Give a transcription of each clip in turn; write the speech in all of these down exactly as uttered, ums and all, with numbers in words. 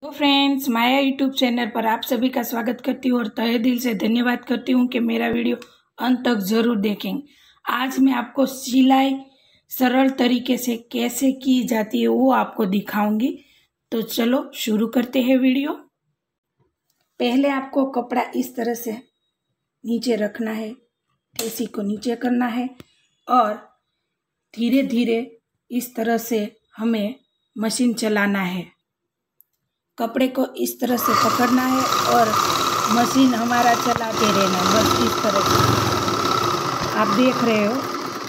तो फ्रेंड्स, माया YouTube channel पर आप सभी का स्वागत करती हूँ और तहे दिल से धन्यवाद करती हूँ कि मेरा वीडियो अंत तक ज़रूर देखेंगे। आज मैं आपको सिलाई सरल तरीके से कैसे की जाती है वो आपको दिखाऊंगी। तो चलो शुरू करते हैं वीडियो। पहले आपको कपड़ा इस तरह से नीचे रखना है, ठेसी को नीचे करना है और धीरे धीरे इस तरह से हमें मशीन चलाना है। कपड़े को इस तरह से पकड़ना है और मशीन हमारा चलाते रहना है, बस इस तरह से आप देख रहे हो।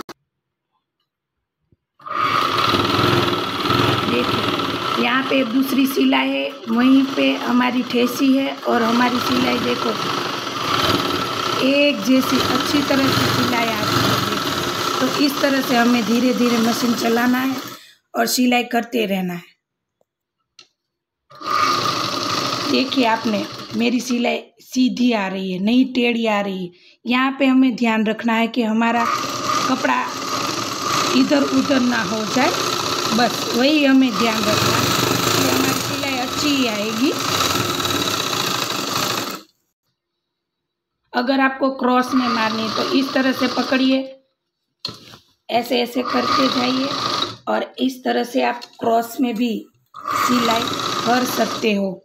देखिए यहाँ पे दूसरी सिलाई है, वहीं पे हमारी ठेसी है और हमारी सिलाई देखो एक जैसी अच्छी तरह से सिलाई आती है। तो इस तरह से हमें धीरे धीरे मशीन चलाना है और सिलाई करते रहना है। देखिए आपने मेरी सिलाई सीधी आ रही है, नहीं टेढ़ी आ रही है। यहाँ पे हमें ध्यान रखना है कि हमारा कपड़ा इधर उधर ना हो जाए, बस वही हमें ध्यान रखना है कि हमारी सिलाई अच्छी ही आएगी। अगर आपको क्रॉस में मारनी है तो इस तरह से पकड़िए, ऐसे ऐसे करते जाइए और इस तरह से आप क्रॉस में भी सिलाई कर सकते हो।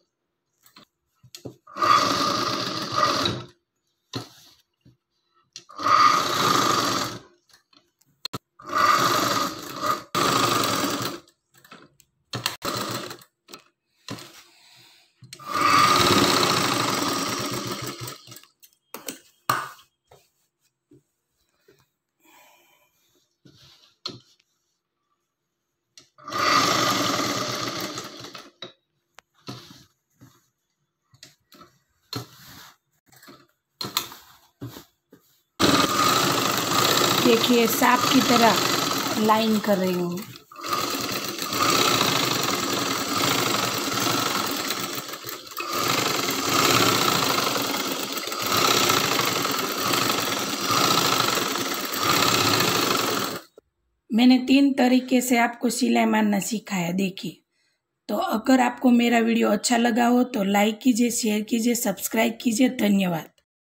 देखिए सांप की तरह लाइन कर रही हूँ। मैंने तीन तरीके से आपको सिलाई मारना सिखाया। देखिए, तो अगर आपको मेरा वीडियो अच्छा लगा हो तो लाइक कीजिए, शेयर कीजिए, सब्सक्राइब कीजिए। धन्यवाद।